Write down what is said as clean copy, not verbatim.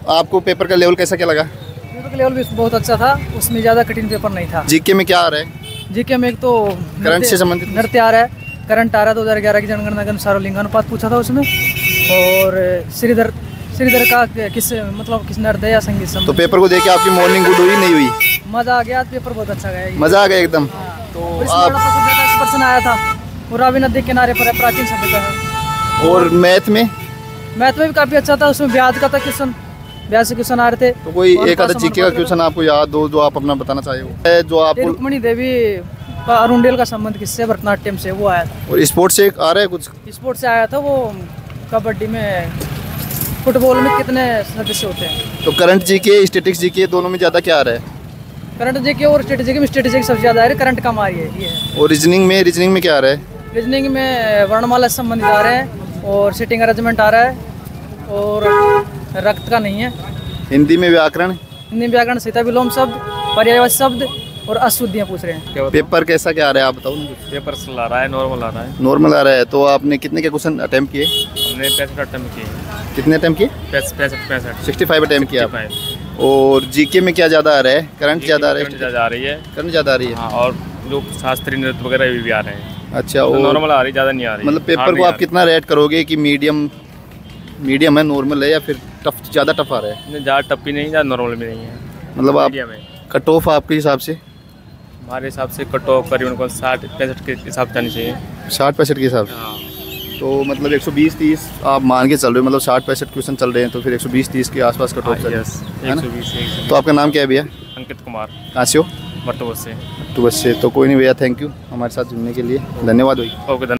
आपको पेपर का लेवल कैसा क्या लगा? पेपर का लेवल भी बहुत अच्छा था, उसमें ज़्यादा कठिन पेपर नहीं था। जीके में क्या आ रहा है? जीके में एक तो करंट से संबंधित नृत्य आ रहा है, करंट आ रहा है 2011 की जनगणना के अनुसार लिंगानुपात पूछा था उसमें, और श्रीधर का किस नृत्य या संगीत संबंधित। तो पेपर को देख के आपकी मॉर्निंग गुड हुई नहीं हुई? मज़ा आ गया, पेपर बहुत अच्छा गया। मज़ा आ गया एकदम। तो आप पर्सन आया था, वो रावी नदी के किनारे पर है, प्राचीन सभ्यता है। और मैथ में भी काफ़ी अच्छा था, उसमें ब्याज का था क्वेश्चन, ब्याज से क्वेश्चन आ रहे थे। तो कोई एक आधा जीके का क्वेश्चन आपको याद हो जो आप अपना बताना चाहिए? जो आप रुक्मणी देवी का अरुणडेल का संबंध किससे? भरतनाट्यम से, वो आया था। और स्पोर्ट्स से आ रहा है कुछ? स्पोर्ट्स से आया था वो, कबड्डी में, फुटबॉल में कितने सदस्य होते हैं। तो करंट जीके स्टैटिक्स जीके दोनों में ज़्यादा क्या आ रहा है? करंट जीके और स्ट्रेटेजी में स्ट्रेटेजी सबसे ज़्यादा आ रही है, करंट कम आ रही है ये। और रीजनिंग में क्या आ रहा है? रीजनिंग में वर्णमाला से संबंधित आ रहे हैं, और सिटिंग अरेंजमेंट आ रहा है, और रक्त का नहीं है। हिंदी में व्याकरण? हिंदी में व्याकरण, सीता विलोम शब्द, पर्यायवाची शब्द और अशुद्धियाँ पूछ रहे हैं। पेपर कैसा क्या आ रहा है आप बताओ? पेपर ला रहा है, नॉर्मल आ रहा है। नॉर्मल आ रहा है। तो आपने कितने के क्वेश्चन अटेम्प्ट किए? हमने 65 अटेम्प्ट किए। कितने अटेम्प्ट किए? 65 अटेम्प्ट किया आप। और जीके में क्या ज़्यादा आ रहा है? करंट ज़्यादा आ रहा है? ज़्यादा आ रही है, करंट ज़्यादा आ रही है। हाँ, और जो शास्त्रीय नृत्य वगैरह भी आ रहे हैं। अच्छा, तो और नॉर्मल आ रही, ज़्यादा नहीं आ रही। मतलब पेपर को आप कितना रेट करोगे कि मीडियम है, नॉर्मल है, या फिर टफ, ज़्यादा टफ आ रहा है? ज़्यादा टफ भी नहीं, ज़्यादा नॉर्मल भी नहीं है, मतलब आप मीडियम है। कट ऑफ आपके हिसाब से? हमारे हिसाब से कट ऑफ करीबन 60-65 के हिसाब से जानी चाहिए। 60-65 के हिसाब से? तो मतलब 120-30 आप मान के चल रहे हो, मतलब 60-65 क्वेश्चन चल रहे हैं, तो फिर 120-30 के आसपास कट ऑफ है ना? 120। तो आपका नाम क्या है भैया? अंकित कुमार। कहाँ से हो? मर्तबा से। तो बस से। तो कोई नहीं भैया, थैंक यू हमारे साथ जुड़ने के लिए, धन्यवाद भाई। ओके।